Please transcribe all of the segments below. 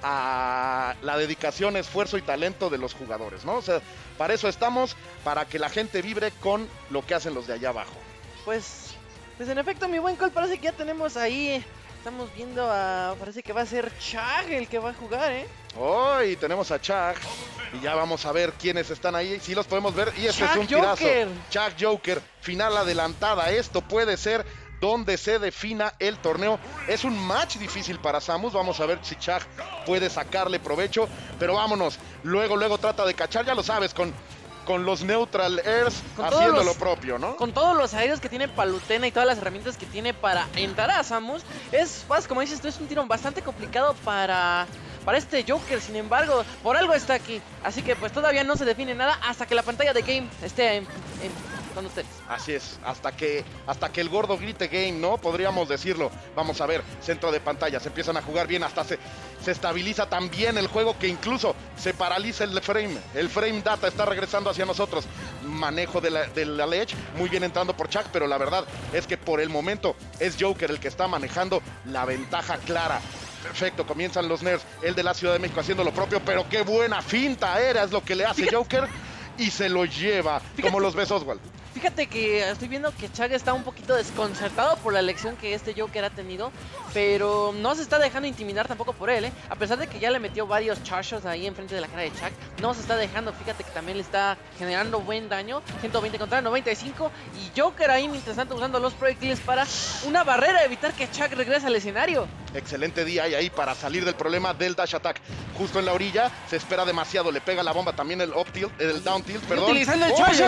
a la dedicación, esfuerzo y talento de los jugadores, ¿no? O sea, para eso estamos, para que la gente vibre con lo que hacen los de allá abajo. Pues en efecto, mi buen Cole, parece que ya tenemos ahí. Estamos viendo a... Parece que va a ser Chag el que va a jugar, ¿eh? Hoy tenemos a Chag y ya vamos a ver quiénes están ahí. Sí los podemos ver y este es un tirazo. Chag Joker, final adelantada. Esto puede ser donde se defina el torneo. Es un match difícil para Samus. Vamos a ver si Chag puede sacarle provecho. Pero vámonos. Luego trata de cachar. Ya lo sabes, con los Neutral Airs haciendo lo propio, ¿no? Con todos los aéreos que tiene Palutena y todas las herramientas que tiene para entrar a Samus, es, como dices tú, es un tiro bastante complicado para este Joker. Sin embargo, por algo está aquí. Así que pues todavía no se define nada hasta que la pantalla de Game esté con ustedes. Así es, hasta que el gordo grite Game, ¿no? Podríamos decirlo. Vamos a ver, centro de pantalla, se empiezan a jugar bien, hasta se estabiliza tan bien el juego que incluso se paraliza el frame data está regresando hacia nosotros. Manejo de la Ledge, muy bien entrando por Chag, pero la verdad es que por el momento es Joker el que está manejando la ventaja clara. Perfecto, comienzan los nerds, el de la Ciudad de México haciendo lo propio, pero qué buena finta era, es lo que le hace Joker y se lo lleva, como los ves, Oswald. Fíjate que estoy viendo que Chag está un poquito desconcertado por la elección que este Joker ha tenido, pero no se está dejando intimidar tampoco por él, ¿eh? A pesar de que ya le metió varios charges ahí enfrente de la cara de Chag, no se está dejando. Fíjate que también le está generando buen daño, 120 contra 95, y Joker ahí mientras tanto usando los proyectiles para una barrera, evitar que Chag regrese al escenario. Excelente día y ahí para salir del problema del dash attack. Justo en la orilla, se espera demasiado, le pega la bomba también el up tilt, el down tilt, perdón. Utilizando el charger.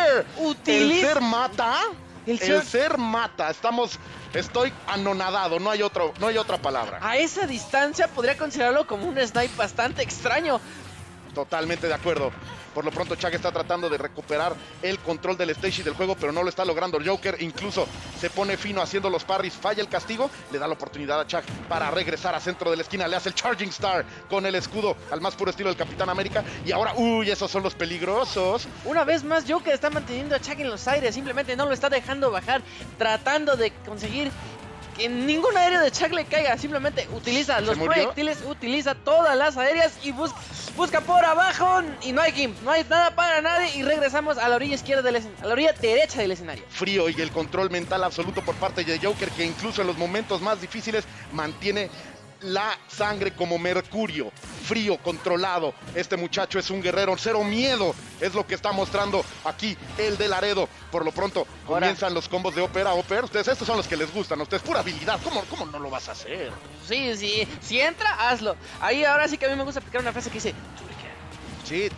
El ser mata. El ser mata. Estoy anonadado, no hay otra palabra. A esa distancia podría considerarlo como un snipe bastante extraño. Totalmente de acuerdo. Por lo pronto Chag está tratando de recuperar el control del stage y del juego, pero no lo está logrando. Joker incluso se pone fino haciendo los parries, falla el castigo, le da la oportunidad a Chag para regresar a centro de la esquina, le hace el Charging Star con el escudo al más puro estilo del Capitán América. Y ahora, esos son los peligrosos. Una vez más Joker está manteniendo a Chag en los aires, simplemente no lo está dejando bajar, tratando de conseguir que ningún aéreo de Chag le caiga. Simplemente utiliza los proyectiles, utiliza todas las aéreas y busca por abajo y no hay gimp, no hay nada para nadie y regresamos a la orilla izquierda a la orilla derecha del escenario. Frío y el control mental absoluto por parte de Joker, que incluso en los momentos más difíciles mantiene la sangre como mercurio, frío, controlado. Este muchacho es un guerrero, cero miedo, es lo que está mostrando aquí el de Laredo. Por lo pronto comienzan los combos de Opera. Ustedes, estos son los que les gustan a ustedes, pura habilidad. ¿Cómo no lo vas a hacer? Sí, si entra, hazlo. Ahí ahora sí que a mí me gusta aplicar una frase que dice Sí,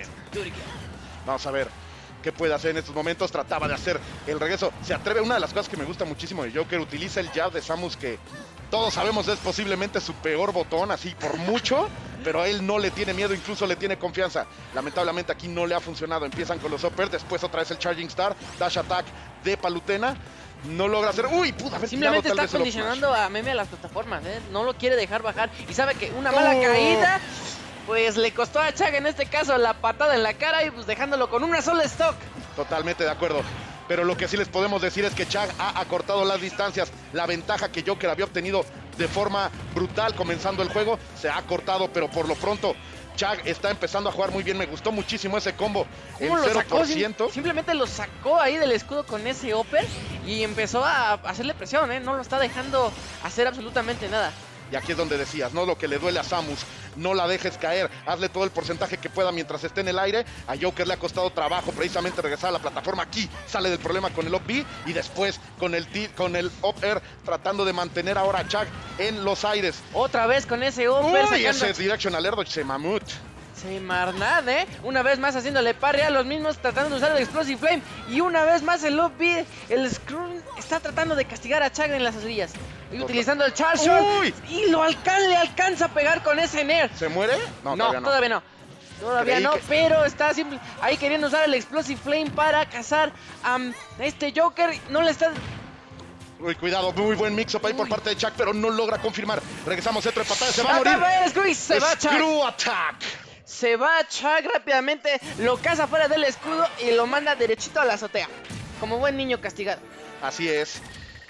vamos a ver qué puede hacer en estos momentos. Trataba de hacer el regreso, se atreve. Una de las cosas que me gusta muchísimo de Joker, utiliza el jab de Samus, que todos sabemos es posiblemente su peor botón, así por mucho, pero a él no le tiene miedo, incluso le tiene confianza. Lamentablemente aquí no le ha funcionado. Empiezan con los uppers, después otra vez el Charging Star, dash attack de Palutena. No logra hacer. Pudo haber simplemente está condicionando a Meme a las plataformas, ¿eh? No lo quiere dejar bajar y sabe que una mala caída pues le costó a Chag en este caso la patada en la cara y pues dejándolo con una sola stock. Totalmente de acuerdo. Pero lo que sí les podemos decir es que Chag ha acortado las distancias. La ventaja que Joker había obtenido de forma brutal comenzando el juego se ha acortado, pero por lo pronto Chag está empezando a jugar muy bien. Me gustó muchísimo ese combo en 0%. Simplemente lo sacó ahí del escudo con ese upper y empezó a hacerle presión, ¿eh? No lo está dejando hacer absolutamente nada. Y aquí es donde decías, ¿no? Lo que le duele a Samus, no la dejes caer, hazle todo el porcentaje que pueda mientras esté en el aire. A Joker le ha costado trabajo precisamente regresar a la plataforma. Aquí sale del problema con el up B y después con el up air, tratando de mantener ahora a Chag en los aires. Otra vez con ese up air. Y ese directional air dodge, mamut. Semarnad, ¿eh? Una vez más haciéndole parry a los mismos, tratando de usar el Explosive Flame. Y una vez más el up B, el Screw está tratando de castigar a Chag en las orillas. Y utilizando el Charge Shot. Y le alcanza a pegar con ese Nair. ¿Se muere? No, todavía no. Todavía no, pero está ahí queriendo usar el Explosive Flame para cazar a este Joker. No le está... Cuidado, muy buen mix-up ahí por parte de Chag, pero no logra confirmar. Regresamos, centro de patada, se va a morir. Se va Chag. Screw Attack. Se va Chag rápidamente, lo caza fuera del escudo y lo manda derechito a la azotea. Como buen niño castigado. Así es.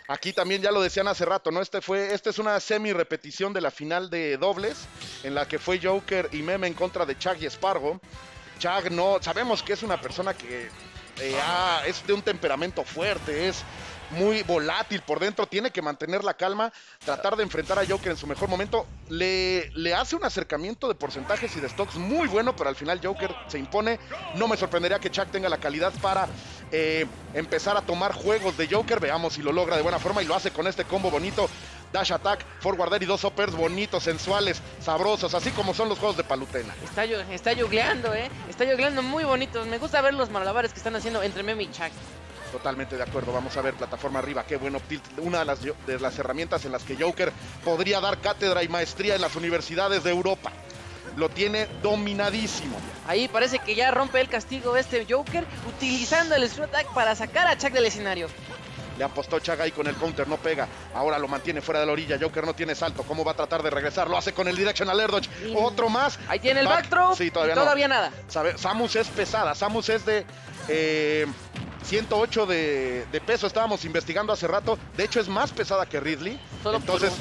Aquí también ya lo decían hace rato, ¿no? Esta es una semi-repetición de la final de dobles, en la que fue Joker y Meme en contra de Chag y Spargo. Chag no, sabemos que es una persona que es de un temperamento fuerte, es muy volátil por dentro, tiene que mantener la calma, tratar de enfrentar a Joker en su mejor momento. Le hace un acercamiento de porcentajes y de stocks muy bueno, pero al final Joker se impone. No me sorprendería que Chag tenga la calidad para empezar a tomar juegos de Joker. Veamos si lo logra de buena forma y lo hace con este combo bonito. Dash attack, forwarder y dos uppers bonitos, sensuales, sabrosos, así como son los juegos de Palutena. Está jugleando, está jugleando muy bonitos. Me gusta ver los malabares que están haciendo entre Meme y Chag. Totalmente de acuerdo, vamos a ver plataforma arriba, qué bueno tilt, una de las herramientas en las que Joker podría dar cátedra y maestría en las universidades de Europa. Lo tiene dominadísimo. Ahí parece que ya rompe el castigo este Joker, utilizando el Screw Attack para sacar a Chag del escenario. Le apostó Chag ahí con el counter, no pega. Ahora lo mantiene fuera de la orilla. Joker no tiene salto. ¿Cómo va a tratar de regresar? Lo hace con el Directional Air Dodge. Otro más. Ahí tiene el backthrow. Sí, todavía nada. Samus es pesada. Samus es de 108 de peso. Estábamos investigando hace rato. De hecho, es más pesada que Ridley. Entonces,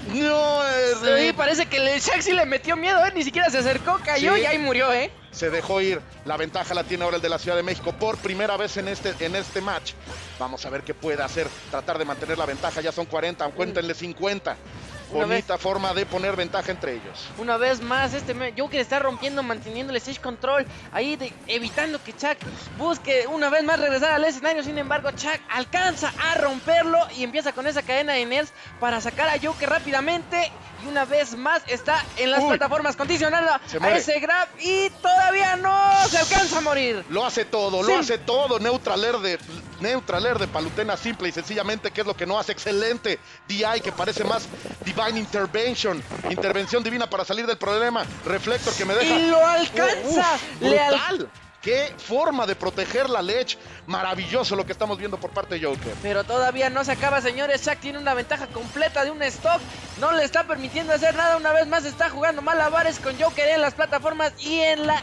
no es... Sí, parece que el Chag sí le metió miedo, Ni siquiera se acercó, cayó y ahí murió, Se dejó ir. La ventaja la tiene ahora el de la Ciudad de México por primera vez en este match. Vamos a ver qué puede hacer. Tratar de mantener la ventaja. Ya son 40, cuéntenle 50. Bonita forma de poner ventaja entre ellos. Una vez más, Joker está rompiendo, manteniendo el stage control. Ahí evitando que Chag busque una vez más regresar al escenario. Sin embargo, Chag alcanza a romperlo y empieza con esa cadena de nerfs para sacar a Joker rápidamente. Y una vez más está en las plataformas condicionando a ese grab y todavía no se alcanza a morir. Lo hace todo, lo hace todo. Neutral Air de Palutena, simple y sencillamente, que es lo que no hace. Excelente DI, que parece más Divine Intervention. Intervención divina para salir del problema. Reflector que me deja... ¡Y lo alcanza! ¡Brutal! ¡Qué forma de proteger la Ledge! Maravilloso lo que estamos viendo por parte de Joker. Pero todavía no se acaba, señores. Chag tiene una ventaja completa de un stock. No le está permitiendo hacer nada. Una vez más está jugando malabares con Joker en las plataformas y en la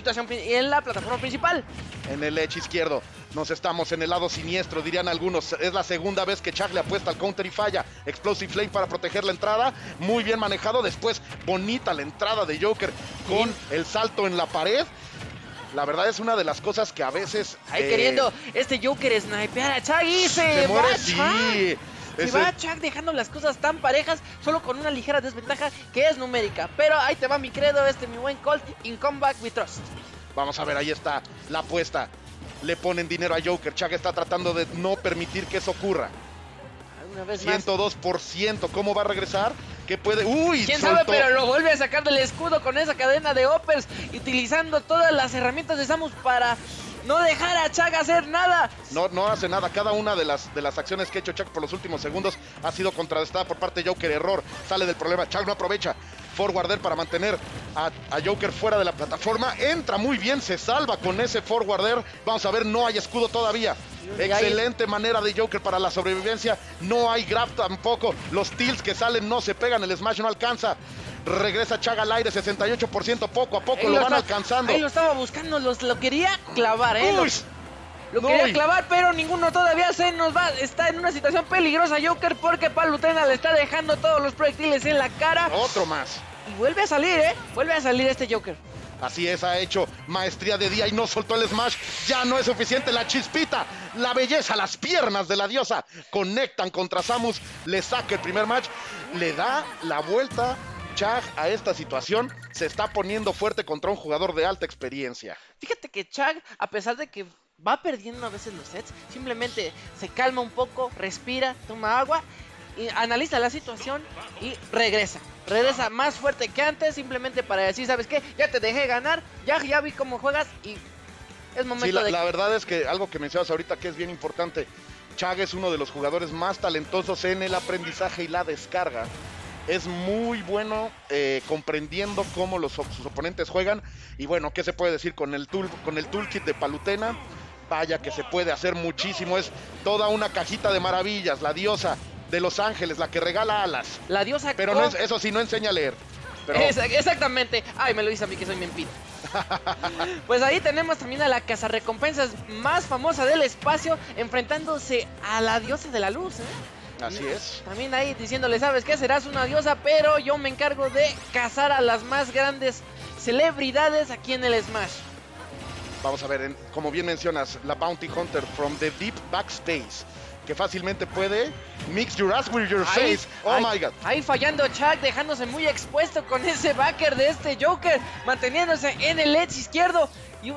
plataforma principal. En el edge izquierdo. Nos estamos en el lado siniestro, dirían algunos. Es la segunda vez que Chag le apuesta al counter y falla. Explosive Flame para proteger la entrada. Muy bien manejado. Después, bonita la entrada de Joker con el salto en la pared. La verdad es una de las cosas que a veces... Ahí queriendo Joker snipear a Chag y se muere, va Chag. Se va Chag dejando las cosas tan parejas, solo con una ligera desventaja que es numérica. Pero ahí te va mi credo, mi buen Colt, in comeback with trust. Vamos a ver, ahí está la apuesta. Le ponen dinero a Joker. Chag está tratando de no permitir que eso ocurra. Una vez 102%. Más. ¿Cómo va a regresar? ¿Qué puede? ¡Uy! ¿Quién sabe? Pero lo vuelve a sacar del escudo con esa cadena de uppers, utilizando todas las herramientas de Samus para no dejar a Chag hacer nada. No hace nada. Cada una de las acciones que ha hecho Chag por los últimos segundos ha sido contrarrestada por parte de Joker. Error. Sale del problema. Chag no aprovecha. Forwarder para mantener a Joker fuera de la plataforma. Entra muy bien. Se salva con ese forwarder. Vamos a ver. No hay escudo todavía. Excelente manera de Joker para la sobrevivencia. No hay grab tampoco. Los tilts que salen no se pegan. El smash no alcanza. Regresa Chag al aire, 68%. Poco a poco lo van alcanzando. Ahí lo estaba buscando. Lo quería clavar, Lo quería clavar, pero ninguno todavía se nos va. Está en una situación peligrosa Joker, porque Palutena le está dejando todos los proyectiles en la cara. Otro más. Y vuelve a salir, Vuelve a salir este Joker. Así es, ha hecho maestría de día y no soltó el smash. Ya no es suficiente. La chispita, la belleza, las piernas de la diosa conectan contra Samus. Le saca el primer match. Le da la vuelta Chag a esta situación. Se está poniendo fuerte contra un jugador de alta experiencia. Fíjate que Chag, a pesar de que va perdiendo a veces los sets, simplemente se calma un poco, respira, toma agua, y analiza la situación y regresa más fuerte que antes, simplemente para decir, ¿sabes qué? Ya te dejé ganar, ya vi cómo juegas y es momento la verdad es que algo que mencionas ahorita que es bien importante, Chag es uno de los jugadores más talentosos en el aprendizaje y la descarga. Es muy bueno comprendiendo cómo sus oponentes juegan. Y bueno, ¿qué se puede decir con el toolkit de Palutena? Vaya que se puede hacer muchísimo. Es toda una cajita de maravillas. La diosa de Los Ángeles, la que regala alas. La diosa... Pero no eso sí, no enseña a leer. Pero... Exactamente. Ay, me lo dice a mí que soy mentira. Pues ahí tenemos también a la cazarrecompensas más famosa del espacio, enfrentándose a la diosa de la luz, Así es. También ahí diciéndole, ¿sabes qué? Serás una diosa, pero yo me encargo de cazar a las más grandes celebridades aquí en el Smash. Vamos a ver, como bien mencionas, la Bounty Hunter from the deep backspace, que fácilmente puede mix your ass with your face. Oh my god. Ahí fallando Chuck, dejándose muy expuesto con ese backer de este Joker, manteniéndose en el edge izquierdo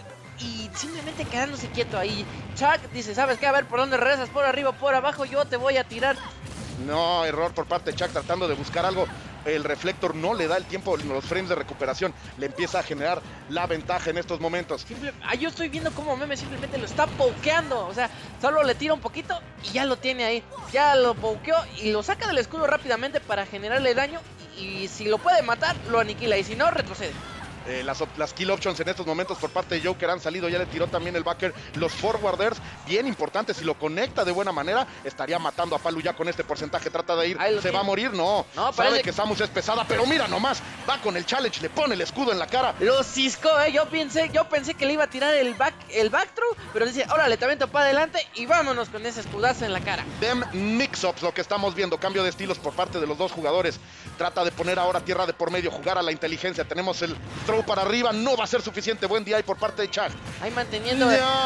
y simplemente quedándose quieto ahí. Chuck dice, ¿sabes qué? A ver, ¿por dónde regresas? ¿Por arriba, por abajo? Yo te voy a tirar. No, error por parte de Chuck tratando de buscar algo. El reflector no le da el tiempo, los frames de recuperación. Le empieza a generar la ventaja en estos momentos. Yo estoy viendo cómo Meme simplemente lo está pokeando. O sea, solo le tira un poquito y ya lo tiene ahí. Ya lo pokeó y lo saca del escudo rápidamente para generarle daño. Y si lo puede matar, lo aniquila. Y si no, retrocede. Las kill options en estos momentos por parte de Joker han salido, ya le tiró también el backer, los forwarders, bien importantes, si lo conecta de buena manera, estaría matando a Palu ya con este porcentaje, trata de ir, se va a morir, no sabe que Samus es pesada, pero mira nomás, va con el challenge, le pone el escudo en la cara. Lo ciscó, yo pensé que le iba a tirar el back throw, pero dice, órale, te avento para adelante y vámonos con ese escudazo en la cara. Dem mix-ups, lo que estamos viendo, cambio de estilos por parte de los dos jugadores, trata de poner ahora tierra de por medio, jugar a la inteligencia, tenemos el throw para arriba, no va a ser suficiente, buen DI por parte de Chuck. Ahí manteniendo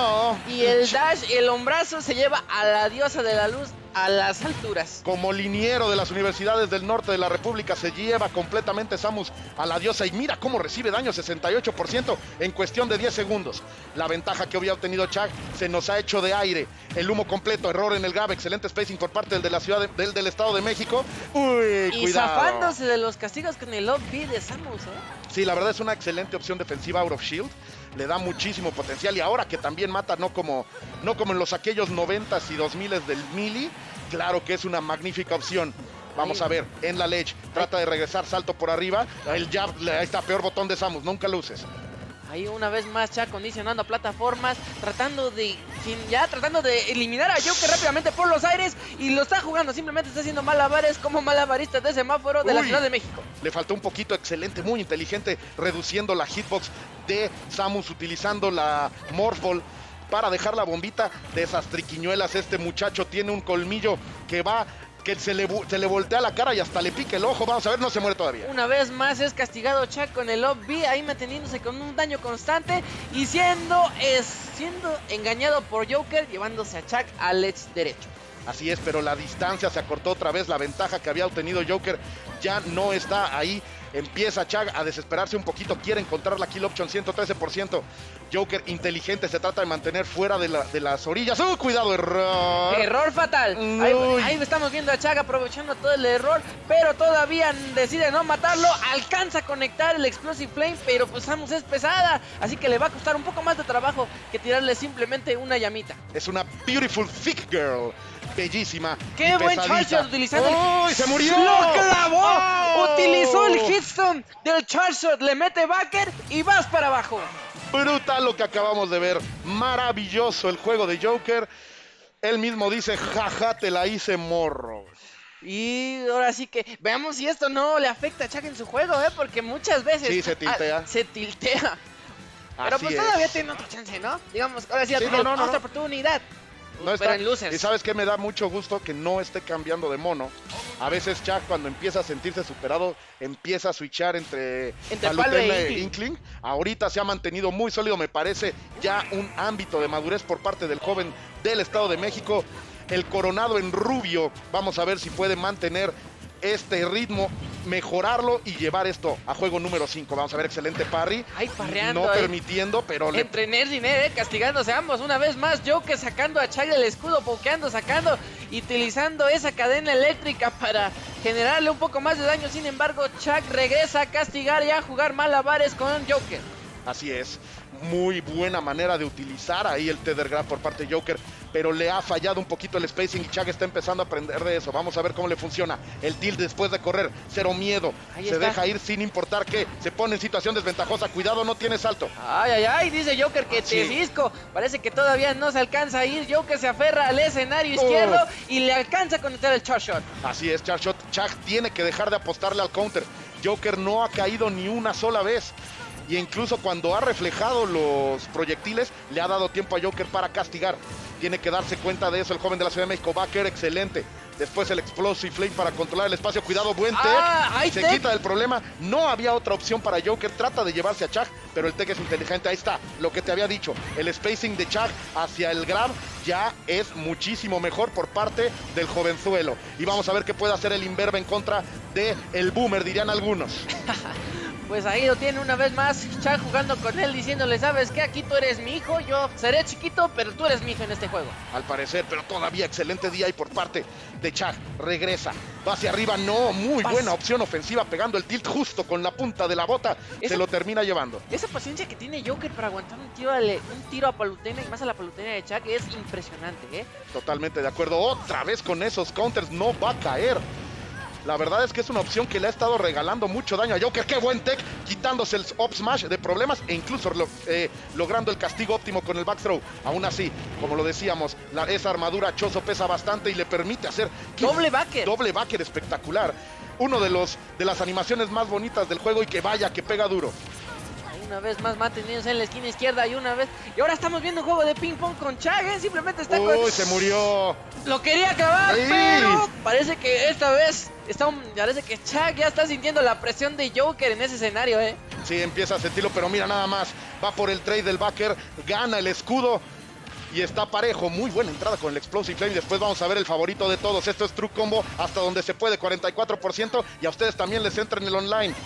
y el dash, el hombrazo se lleva a la diosa de la luz a las alturas. Como liniero de las universidades del norte de la República, se lleva completamente Samus a la diosa y mira cómo recibe daño, 68% en cuestión de 10 segundos. La ventaja que había obtenido Chuck se nos ha hecho de aire. El humo completo, error en el grab, excelente spacing por parte del del Estado de México. Uy, y cuidado. Zafándose de los castigos con el lobby de Samus, Sí, la verdad es una excelente opción defensiva out of shield. Le da muchísimo potencial y ahora que también mata no como en los aquellos 90s y 2000s del melee, claro que es una magnífica opción. Vamos a ver, en la ledge, trata de regresar, salto por arriba, el jab, ahí está, peor botón de Samus, nunca lo uses. Ahí una vez más Chuck condicionando a plataformas, tratando de eliminar a Joker rápidamente por los aires y lo está jugando, simplemente está haciendo malabares como malabarista de semáforo de la Ciudad de México. Le faltó un poquito, excelente, muy inteligente, reduciendo la hitbox de Samus utilizando la Morph Ball para dejar la bombita de esas triquiñuelas. Este muchacho tiene un colmillo que se le voltea la cara y hasta le pica el ojo. Vamos a ver, no se muere todavía. Una vez más es castigado Chuck con el Up B, ahí manteniéndose con un daño constante y siendo engañado por Joker, llevándose a Chuck al edge derecho. Así es, pero la distancia se acortó otra vez. La ventaja que había obtenido Joker ya no está ahí. Empieza Chuck a desesperarse un poquito. Quiere encontrar la kill option, 113%. Joker inteligente, se trata de mantener fuera de las orillas. ¡Oh, cuidado! ¡Error! ¡Error fatal! Ahí estamos viendo a Chuck aprovechando todo el error, pero todavía decide no matarlo. Alcanza a conectar el Explosive Flame, pero pues Samus es pesada, así que le va a costar un poco más de trabajo que tirarle simplemente una llamita. Es una beautiful thick girl. Bellísima. ¡Qué buen charge utilizando! ¡Oh, se murió! ¡Lo clavó! ¡Oh! Utilizó el hitstone del charge shot, le mete backer y vas para abajo. Brutal lo que acabamos de ver. Maravilloso el juego de Joker. Él mismo dice, jaja, te la hice, morro. Y ahora sí que veamos si esto no le afecta a Chuck en su juego, porque muchas veces... Sí, se tiltea. Se tiltea. Pero Así pues todavía tiene otra chance, ¿no? Digamos, ahora sí, otra oportunidad. No está, pero en losers. Y sabes que me da mucho gusto que no esté cambiando de mono. A veces Chuck cuando empieza a sentirse superado empieza a switchar entre Palutena e Inkling. Ahorita se ha mantenido muy sólido, me parece ya un ámbito de madurez por parte del joven del Estado de México. El coronado en rubio, vamos a ver si puede mantener este ritmo, mejorarlo y llevar esto a juego número 5. Vamos a ver, excelente parry. Ahí parreando. No permitiendo, pero... Entre Nerd y Nerd, castigándose ambos. Una vez más, Joker sacando a Chuck el escudo, pokeando, sacando, utilizando esa cadena eléctrica para generarle un poco más de daño. Sin embargo, Chuck regresa a castigar y a jugar malabares con Joker. Así es, muy buena manera de utilizar ahí el Tether Grab por parte de Joker, pero le ha fallado un poquito el spacing y Chuck está empezando a aprender de eso. Vamos a ver cómo le funciona el tilt después de correr, cero miedo, se deja ir sin importar que se pone en situación desventajosa. Cuidado, no tiene salto. Ay, dice Joker que te disco, parece que todavía no se alcanza a ir. Joker se aferra al escenario izquierdo y le alcanza a conectar el charge shot. Así es, charge shot. Chuck tiene que dejar de apostarle al counter. Joker no ha caído ni una sola vez. Y incluso cuando ha reflejado los proyectiles, le ha dado tiempo a Joker para castigar. Tiene que darse cuenta de eso el joven de la Ciudad de México. Backer, excelente. Después el Explosive Flame para controlar el espacio. Cuidado, buen tech. Hay Se tech. quita del problema. No había otra opción para Joker. Trata de llevarse a Chag, pero el tech es inteligente. Ahí está, lo que te había dicho. El spacing de Chag hacia el grab ya es muchísimo mejor por parte del jovenzuelo. Y vamos a ver qué puede hacer el Inverve en contra de el Boomer, dirían algunos. Pues ahí lo tiene una vez más, Chag jugando con él, diciéndole, ¿sabes qué? Aquí tú eres mi hijo, yo seré chiquito, pero tú eres mi hijo en este juego. Al parecer, pero todavía excelente DI por parte de Chag. Regresa, va hacia arriba, no, muy buena opción ofensiva, pegando el tilt justo con la punta de la bota, se lo termina llevando. Esa paciencia que tiene Joker para aguantar un tiro a Palutena y más a la Palutena de Chag es impresionante, ¿eh? Totalmente de acuerdo, otra vez con esos counters, no va a caer. La verdad es que es una opción que le ha estado regalando mucho daño a Joker. ¡Qué buen tech! Quitándose el up smash de problemas e incluso logrando el castigo óptimo con el back throw. Aún así, como lo decíamos, esa armadura Chozo pesa bastante y le permite hacer... ¡Doble backer! Doble backer espectacular. Uno de las animaciones más bonitas del juego y que vaya, que pega duro. Una vez más manteniéndose en la esquina izquierda y una vez... Y ahora estamos viendo un juego de ping pong con Chag, ¿eh? Simplemente está con... ¡Uy, se murió! Lo quería acabar, ¡Ay! pero parece que esta vez... Parece que Chag ya está sintiendo la presión de Joker en ese escenario, ¿eh? Sí, empieza a sentirlo, pero mira nada más. Va por el trade del backer, gana el escudo. Y está parejo, muy buena entrada con el Explosive Flame. Después vamos a ver el favorito de todos. Esto es True Combo hasta donde se puede, 44%. Y a ustedes también les entra en el online.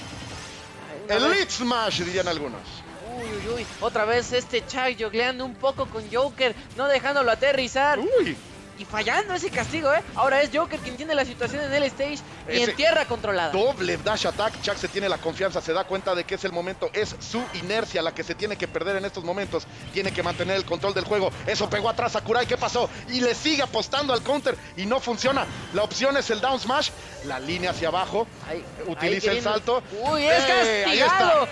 El Lead Smash, dirían algunos. Uy, uy, uy. Otra vez este Chag jogleando un poco con Joker, no dejándolo aterrizar. Uy. Y fallando ese castigo, ¿eh? Ahora es Joker quien tiene la situación en el stage y en tierra controlada. Doble dash attack. Chag se tiene la confianza, se da cuenta de que es el momento. Es su inercia la que se tiene que perder en estos momentos. Tiene que mantener el control del juego. Eso pegó atrás a Sakurai. ¿Qué pasó? Y le sigue apostando al counter y no funciona. La opción es el down smash. La línea hacia abajo. Utiliza el salto. Uy, es castigado.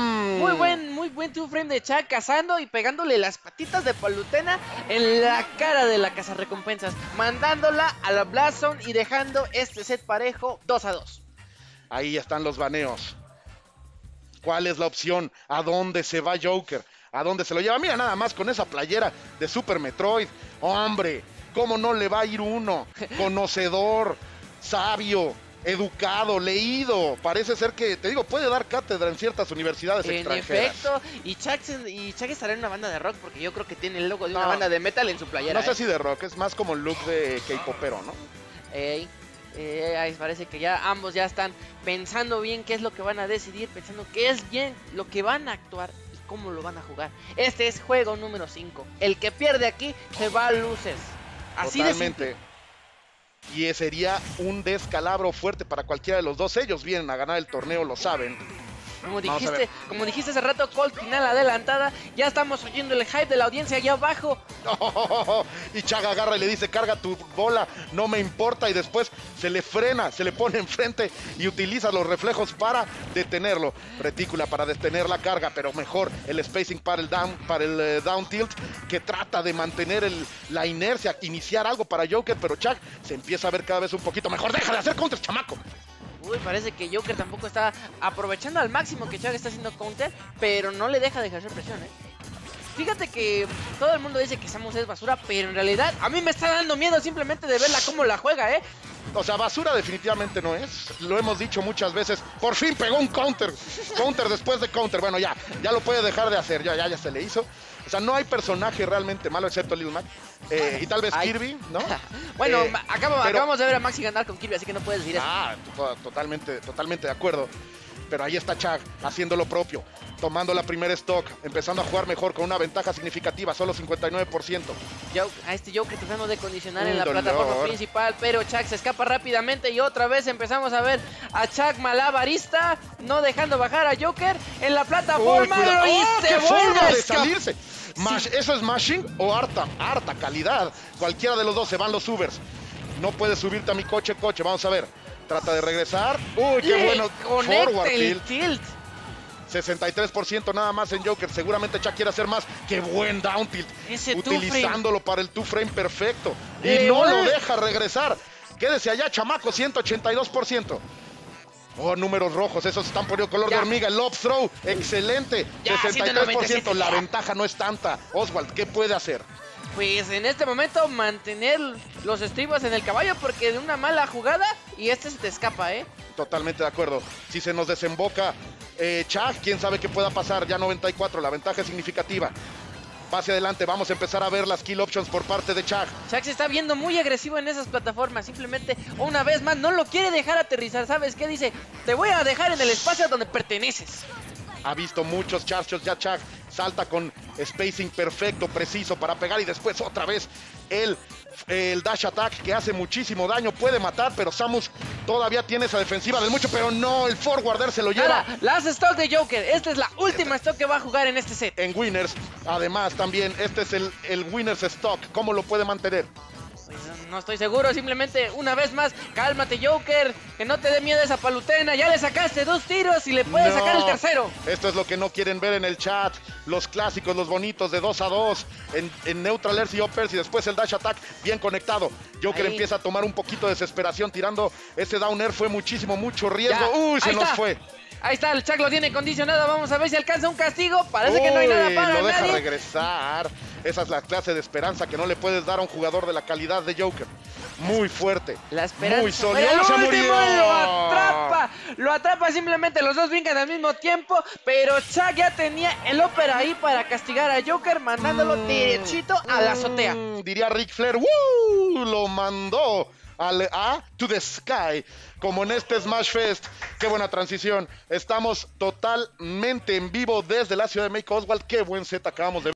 Muy buen two frame de Chag cazando y pegándole las patitas de Palutena en la cara de la cazarrecompensas, mandándola a la Blast Zone y dejando este set parejo 2-2. Ahí están los baneos. ¿Cuál es la opción? ¿A dónde se va Joker? ¿A dónde se lo lleva? Mira nada más con esa playera de Super Metroid. Hombre, ¿cómo no le va a ir uno? Conocedor, sabio, educado, leído. Parece ser que, te digo, puede dar cátedra en ciertas universidades extranjeras. En efecto, y Chag estará en una banda de rock porque yo creo que tiene el logo de una banda de metal en su playera. No sé si de rock, es más como el look de K-popero, ¿no? Parece que ya ambos ya están pensando bien qué es lo que van a decidir, pensando qué es bien lo que van a actuar y cómo lo van a jugar. Este es juego número 5. El que pierde aquí se va a luces. Así Totalmente. de simple. Y sería un descalabro fuerte para cualquiera de los dos. Ellos vienen a ganar el torneo, lo saben. Como dijiste hace rato, Colt final adelantada. Ya estamos oyendo el hype de la audiencia allá abajo. Y Chag agarra y le dice, carga tu bola, no me importa. Y después se le frena, se le pone enfrente y utiliza los reflejos para detenerlo. Retícula para detener la carga, pero mejor el spacing para el down tilt, que trata de mantener la inercia, iniciar algo para Joker, pero Chag se empieza a ver cada vez un poquito mejor. ¡Deja de hacer counters, chamaco! Uy, parece que Joker tampoco está aprovechando al máximo que Chag está haciendo counter, pero no le deja de ejercer presión, ¿eh? Fíjate que todo el mundo dice que Samus es basura, pero en realidad a mí me está dando miedo simplemente de verla cómo la juega, ¿eh? O sea, basura definitivamente no es. Lo hemos dicho muchas veces. Por fin pegó un counter. Counter después de counter. Bueno, ya lo puede dejar de hacer. Ya se le hizo. O sea, no hay personaje realmente malo excepto Lil Mac. Y tal vez Kirby, ¿no? Bueno, acabamos de ver a Maxi ganar con Kirby, así que no puedes decir eso. Totalmente de acuerdo. Pero ahí está Chag haciendo lo propio, tomando la primera stock, empezando a jugar mejor con una ventaja significativa, solo 59%. A este Joker tratando de condicionar en la plataforma principal, pero Chag se escapa rápidamente y otra vez empezamos a ver a Chag malabarista, no dejando bajar a Joker en la plataforma. ¡Qué forma de salirse! ¿Eso es mashing o harta calidad? Cualquiera de los dos, se van los Ubers. No puedes subirte a mi coche. Vamos a ver. Trata de regresar. ¡Uy, qué bueno! Forward tilt. 63% nada más en Joker. Seguramente Chag quiere hacer más. ¡Qué buen down tilt! Utilizándolo para el two frame perfecto. Y no lo deja regresar. Quédese allá, chamaco, 182%. Oh, números rojos, esos están poniendo color de hormiga. El lob throw, excelente. 63%. La ventaja no es tanta. Oswald, ¿qué puede hacer? pues en este momento mantener los estribos en el caballo, porque de una mala jugada y este se te escapa, ¿eh? Totalmente de acuerdo. Si se nos desemboca Chag, quién sabe qué pueda pasar. Ya 94, la ventaja es significativa. Va hacia adelante, vamos a empezar a ver las kill options por parte de Chag. Chag se está viendo muy agresivo en esas plataformas. Simplemente, una vez más, no lo quiere dejar aterrizar. ¿Sabes qué? Dice, te voy a dejar en el espacio donde perteneces. Ha visto muchos charchos ya Chag. Salta con spacing perfecto, preciso para pegar y después otra vez el dash attack que hace muchísimo daño. Puede matar, pero Samus todavía tiene esa defensiva del mucho, pero no, el forwarder se lo lleva. Last stock de Joker. Esta es la última stock que va a jugar en este set. En Winners, además también, este es el Winners stock. ¿Cómo lo puede mantener? Pues no estoy seguro, simplemente una vez más, cálmate Joker, que no te dé miedo esa palutena, ya le sacaste 2 tiros y le puedes sacar el tercero. Esto es lo que no quieren ver en el chat, los clásicos, los bonitos de 2 a 2, en neutral airs y uppers y después el dash attack bien conectado. Joker empieza a tomar un poquito de desesperación tirando ese down air, fue mucho riesgo. Uy, se nos fue. Ahí está, el Chag lo tiene condicionado, vamos a ver si alcanza un castigo, parece que no hay nada para lo deja nadie. regresar. Esa es la clase de esperanza que no le puedes dar a un jugador de la calidad de Joker. Muy fuerte, la esperanza, muy sólido. ¡El último lo atrapa! Simplemente los dos brincan al mismo tiempo, pero Chag ya tenía el ópera ahí para castigar a Joker, mandándolo derechito a la azotea. Diría Ric Flair, lo mandó to the sky, como en este Smash Fest. Qué buena transición. Estamos totalmente en vivo desde la ciudad de Make Oswald. Qué buen set acabamos de ver.